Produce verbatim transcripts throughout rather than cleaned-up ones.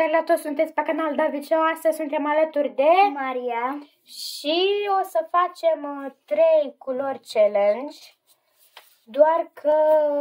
Sper la toți sunteți pe canal David Show. Astăzi suntem alături de Maria și o să facem uh, trei culori challenge, doar că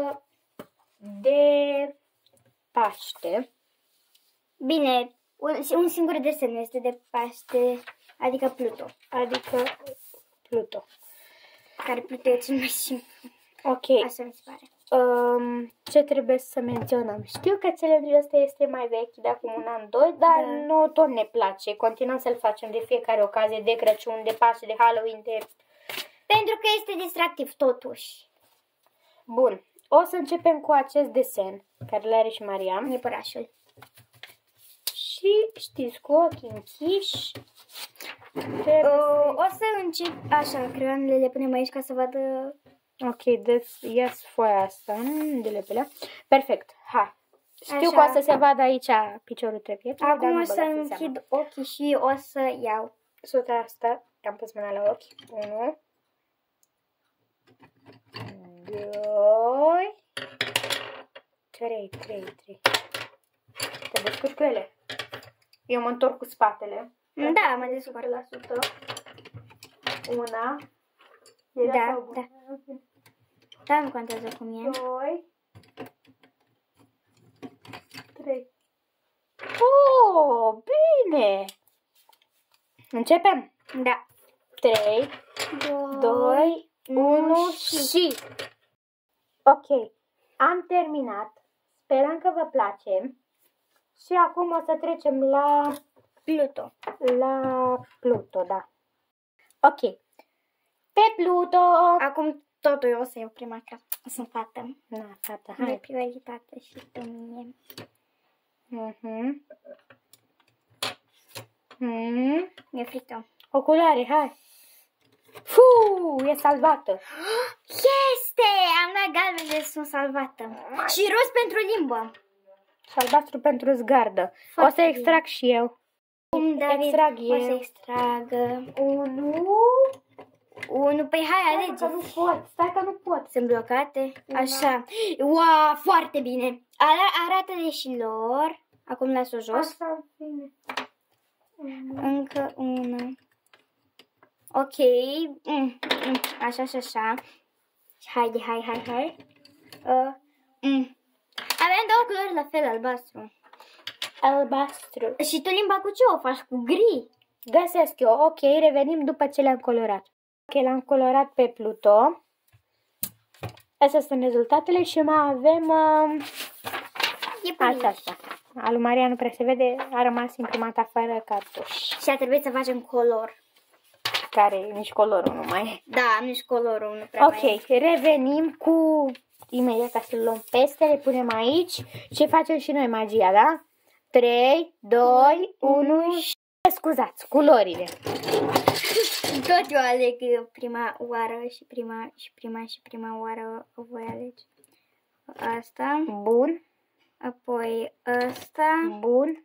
de Paște. Bine, un, un singur desen este de Paște, adică Pluto. Adică Pluto. Care Pluto e cel mai simplu. Ok. Așa mi se pare. Um, ce trebuie să menționăm? Știu că challenge-ul ăsta este mai vechi, de acum un an, doi, dar Da. nouă tot ne place. Continuăm să-l facem de fiecare ocazie, de Crăciun, de Paște, de Halloween, de... Pentru că este distractiv totuși. Bun. O să începem cu acest desen, care le are și Maria. Iepurașul. Și știți, cu ochii închiși, trebuie Uh, o să încep așa, creioanele le punem aici ca să vadă. Ok, deci ies foaia asta de lepelea. Perfect, hai. Știu Așa. că o să se vadă aici piciorul trepiețului, dar Acum nu o să băgați în seamă. închid ochii și o să iau. Suta asta, am pus mâna la ochi. Unu. Doi. Trei, trei, trei. Te descurci cu ele. Eu mă întorc cu spatele. Da, mă descurc. la sută. Una. Era Da, sau da. bună? Da, nu contează cum e. Doi. Trei. Oh, bine! Începem? Da. Trei, doi, unu și... Ok, am terminat. Sperăm că vă place. Și acum o să trecem la... Pluto. La Pluto, da. Ok. Pe Pluto... Acum totul eu o să iau prima, că sunt fată. Na, fata, Hai. hai. Prioritate și pe mine. Mhm. Mhm. Mi-e frică. O culoare, hai. Fuu, e salvată. Este! Am dat galben, de sunt salvată. Și roz pentru limbă. Și albastru pentru zgardă. Foarte O să bine. extrag și eu. Cum David Extrag o să eu. extragă. Unu. Unu, păi hai, Stai alege. că nu pot, stai că nu pot. Sunt blocate. Așa. Wow, foarte bine. Ara- arată deșilor. Acum las-o jos. Asta bine. Încă una. Ok. Mm, mm, Așa și așa. Haide, hai, hai, hai. Uh, mm. Avem două culori la fel, albastru. Albastru. Și tu limba cu ce o faci? Cu gri. Găsesc eu. Ok, revenim după ce le-am colorat. Ok, l-am colorat pe Pluto. Astea sunt rezultatele și mai avem uh, E pe aici. aceasta. Al lui Maria nu prea se vede, a rămas imprimată fără cartuș. Și a trebuit să facem color. Care nici colorul nu mai e. Da, nici colorul nu prea mai Ok, revenim cu imediat ca să-l luăm peste, le punem aici și facem și noi magia, da? trei, doi, unu și... Scuzați, culorile. e. Tot eu aleg prima oară și prima și prima și prima oară o voi alege. Asta, Bun, apoi asta bun.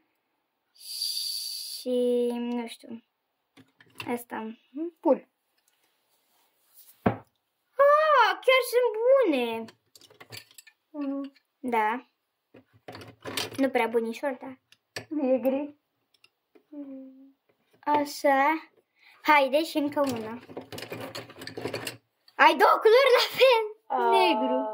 și nu știu. Asta. Bun. Ah, chiar sunt bune. Mm, Da. Nu prea bunișor, da. e gri. Așa. Haide și încă una. Ai două culori la fel. Negru.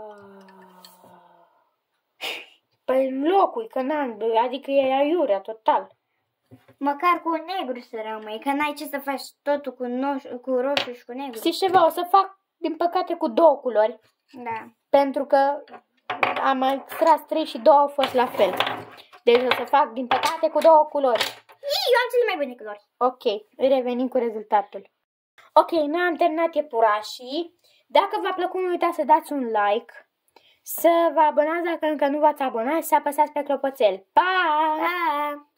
Păi în locul, că n-am, adică e aiurea total. Măcar cu negru să rămâi, că n-ai ce să faci totul cu, noș- cu roșu și cu negru. Știți ceva? O să fac, din păcate, cu două culori. Da. Pentru că am extras trei și două au fost la fel. Deci o să fac, din păcate, cu două culori. Ii, eu am cele mai bune culori. Ok, revenim cu rezultatul. Ok, noi am terminat iepurașii. Dacă v-a plăcut, nu uitați să dați un like, să vă abonați dacă încă nu v-ați abonat și să apăsați pe clopoțel. Pa! Pa!